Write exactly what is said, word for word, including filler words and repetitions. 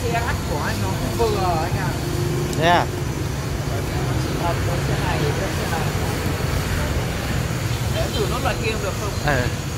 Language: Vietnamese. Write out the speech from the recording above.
cái ắt của anh nó cũng vừa anh ạ. Thế à? Hợp với xe này với xe này. Để thử nốt loại kia được không? Ờ.